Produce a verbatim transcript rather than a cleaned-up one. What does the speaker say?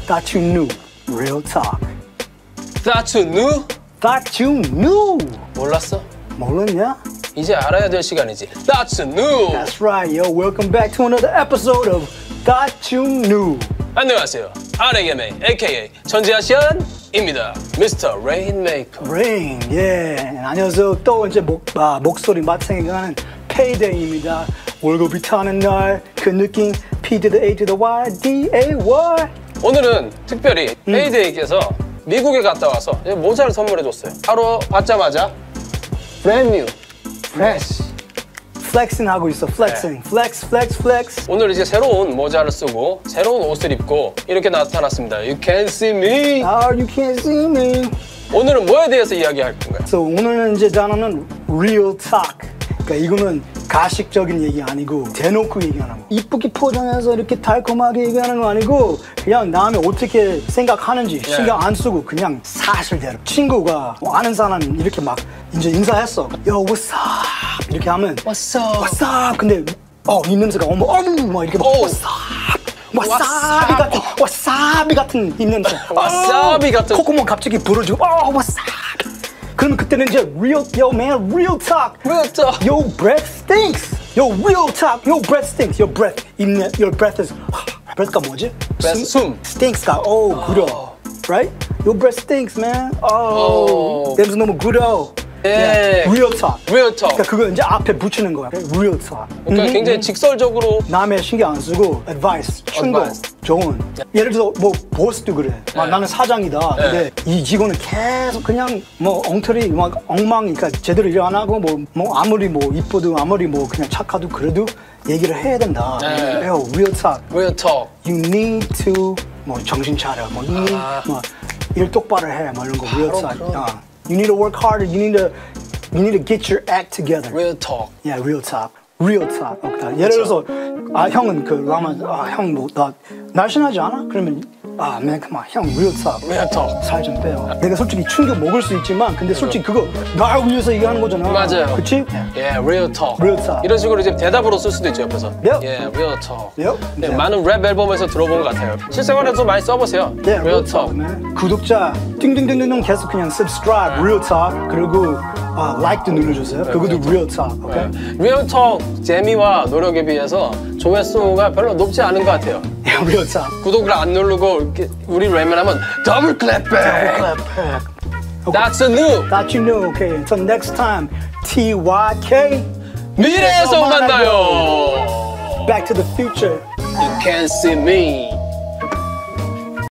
Thought you knew. Real talk. Thought you knew? Thought you knew. 몰랐어? 몰랐냐? 이제 알아야 될 시간이지. Thought you knew. That's right, yo. Welcome back to another episode of Thought You Knew. 안녕하세요. 알에이엠에이, 에이케이에이 전지아시안입니다. 미스터 레인메이커. Rain, yeah. 안녕하세요. 또 이제 목, 아, 목소리 맛생겨가는 페이데이입니다. 월급이 타는 날 그 느낌 P to the A to the Y, D A Y. 오늘은 특별히 음. 페이데이께서 미국에 갔다 와서 모자를 선물해줬어요. 바로 받자마자 brand new, fresh. 플렉싱 하고 있어. 플렉싱. 플렉스, 플렉스, 플렉스. 오늘 이제 새로운 모자를 쓰고 새로운 옷을 입고 이렇게 나타났습니다. You can't see me. Oh, you can't see me. 오늘은 뭐에 대해서 이야기할 건가요? So, 오늘은 이제 단어는 real talk. 그러니까 이거는 가식적인 얘기 아니고 대놓고 얘기하는 거. 이쁘게 포장해서 이렇게 달콤하게 얘기하는 거 아니고 그냥 남이 어떻게 생각하는지 네. 신경 안 쓰고 그냥 사실대로. 친구가 뭐 아는 사람 이렇게 막 이제 인사했어. Yo, what's up? 이렇게 하면 What's up? What's up? 근데 어, 이 냄새가 어머 어머 막 이렇게 막 오. What's up? 와사비 같은 와사비 같은 이 냄새. 와사비 같은. 콧구멍 갑자기 불어지고 어 와사비. 그러면 그때는 이제 real, yo man, real talk. Real talk. Your breath stinks. Yo, real talk. Your breath stinks. Your breath, 입내, your breath is. breath가 뭐지? Breath, 숨. Stinks가 오 구려. Right? Your breath stinks, man. Oh, 오. 냄새 너무 구려. 예. Yeah, real talk. Real talk. 그러니까 그거 이제 앞에 붙이는 거야. Real talk. 그러니까 음, 굉장히 음. 직설적으로 남의 신경 안 쓰고 advice, 충고, Advice. 조언. 예를 들어 뭐 보스도 그래. 막 네. 나는 사장이다. 근데 이 직원은 계속 그냥 뭐 엉터리 막 엉망이니까 제대로 일 안 하고 뭐, 뭐 아무리 뭐 이뻐도 아무리 뭐 그냥 착하도 그래도 얘기를 해야 된다. 네. Yo, real talk. Real talk. You need to 뭐 정신 차려. 뭐 you need 아. 뭐 일 똑바로 해. 뭐 이런 거 real 바로 talk. 그런. 어. You need to work harder. You need to you need to get your act together. Real talk. Yeah, real talk. Real talk. Okay. 예를 들어서 아 형은 그 라마 아형 뭐 나 날씬하지 않아? 그러면 아 man, come on, 형 real talk. Real talk. 살 좀 빼요. 내가 솔직히 충격 먹을 수 있지만 근데 솔직히 그거 날 위해서 얘기하는 거잖아. 맞아요. 그치? Yeah, real talk. Real talk. 이런 식으로 이제 대답으로 쓸 수도 있죠, 옆에서. Yep. Yeah, real talk. Yep. 네, Yeah. 많은 랩 앨범에서 들어본 것 같아요. 실생활에서 많이 써보세요. Yeah, real talk. man. 구독자 띵띵띵띵 계속 그냥 subscribe, real talk 그리고 아, like도 눌러주세요. 그것도 real talk. Okay? 네. real talk 재미와 노력에 비해서 조회수가 별로 높지 않은 것 같아요. Yeah, real talk. 구독을 안 누르고 이렇게 우리 랩을 하면 더블 클랩백. Clap back. Okay. That's a new. Thought you knew. Okay. Until next time. T Y K. 미래에서 만나요. Back to the future. You can't see me.